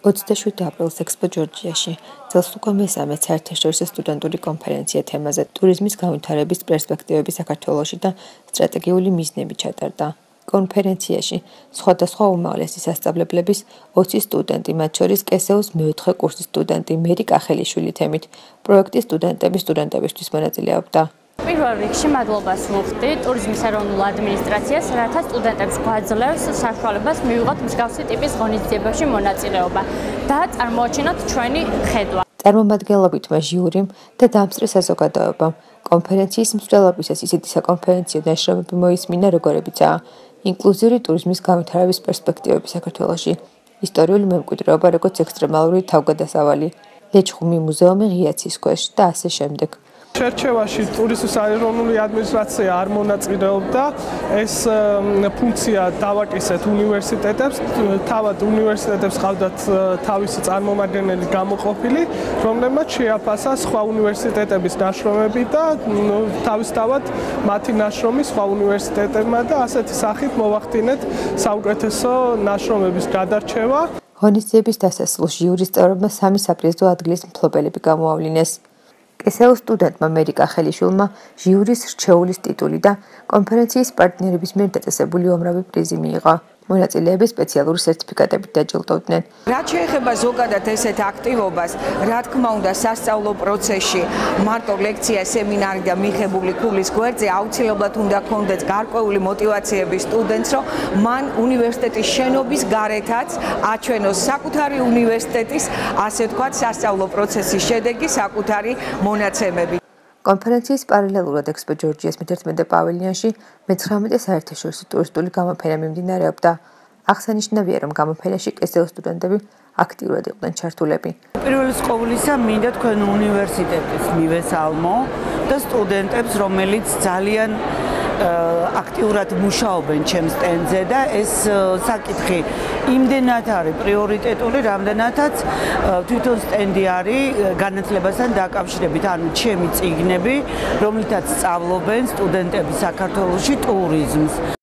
27 აპრილს ექსპო ჯორჯიაში წელს უკვე მესამე საერთაშორისო სტუდენტური კონფერენცია თემაზე ტურიზმის განვითარების პერსპექტივები საქართველოში და სტრატეგიული მიზნები ჩატარდა. კონფერენციაში სხვადასხვა უმაღლესი სასწავლებლების 20 სტუდენტი, მათ შორის კესეუს მეოთხე კურსის სტუდენტი მერი კახელიშვილი თემით პროექტის სტუდენტებისთვის მონაწილეობდა. პირველ რიგში მადლობას ვუხდი ტურიზმის ეროვნულ ადმინისტრაციას, რათა სტუდენტებს გვაძლევს საშუალებას მივიღოთ მსგავსი ტიპის ღონისძიებებში მონაწილეობა და წარმოაჩინოთ ჩვენი ხედვა. წარმომადგენლობითმა ჟიურიმ და დამსწრე საზოგადოებამ კონფერენციის მსვლელობისას ისეთი საკონფერენციო ნაშრომები მოისმინა, როგორებიცაა ინკლუზიური ტურიზმის განვითარების პერსპექტივები საქართველოში, ისტორიული მემკვიდრეობა როგორც ექსტრემალური თავგადასავალი, ლეჩხუმი მუზეუმი ღიაცის ქვეშ და ასე შემდეგ. შერჩევაში ტურიზმის ეროვნული ადმინისტრაცია არ მონაწილეობდა. ეს ფუნქცია დავაკისეთ უნივერსიტეტებს. თავად უნივერსიტეტებს ყავდათ თავისი წარმომადგენელი გამოყოფილი, რომლებმაც შეაფასა სხვა უნივერსიტეტების ნაშრომები და თავისთავად მათი ნაშრომი სხვა უნივერსიტეტებმა და ასეთი სახით მოვახდინეთ საუკეთესო ნაშრომების გადარჩევა. ღონისძიების დასასრულს ჟიურის წევრებმა 3 საპრიზო ადგილის მფლობელები გამოავლინეს. კესეუს სტუდენტმა მერი კახელიშვილმა ჟიურის რჩეულის ტიტული და კონფერენციის პარტნიორების მიერ დაწესებული უამრავი პრიზი მიიღო. მონაწილეები სპეციალური სერტიფიკატებით დაჯილდოვდნენ. რაც შეეხება ზოგადად ესეთ აქტივობას, რა თქმა უნდა, სასწავლო პროცესში მარტო ლექცია, სემინარი და მიღებული ქულის გვერდზე აუცილებლად უნდა გქონდეს გარკვეული მოტივაციები სტუდენტს, რომ მან უნივერსიტეტის შენობის გარეთაც აჩვენოს საკუთარი უნივერსიტეტის, ასე ვთქვათ, სასწავლო პროცესის შედეგი, საკუთარი მონაცემები. კონფერენციის პარალელურად ექსპო ჯორჯიას მე-11 პავილიონში მე-19 საერთაშორისო ტურისტული გამოფენა მიმდინარეობდა. აღსანიშნავია, რომ გამოფენაში კესეუს სტუდენტები აქტიურად იყვნენ ჩართულები. პირველის ყოვლისა მინდა თქვენ უნივერსიტეტის მივესალმო და სტუდენტებს, რომელიც ძალიან აქტიურად მუშაობენ ჩემს სტენდზე და ეს საკითხი იმდენად არის პრიორიტეტული, რამდენადაც თვითონ სტენდი არის განათლებასთან დაკავშირებით, ანუ ჩემი წიგნები, რომლითაც სწავლობენ სტუდენტები საქართველოში ტურიზმს.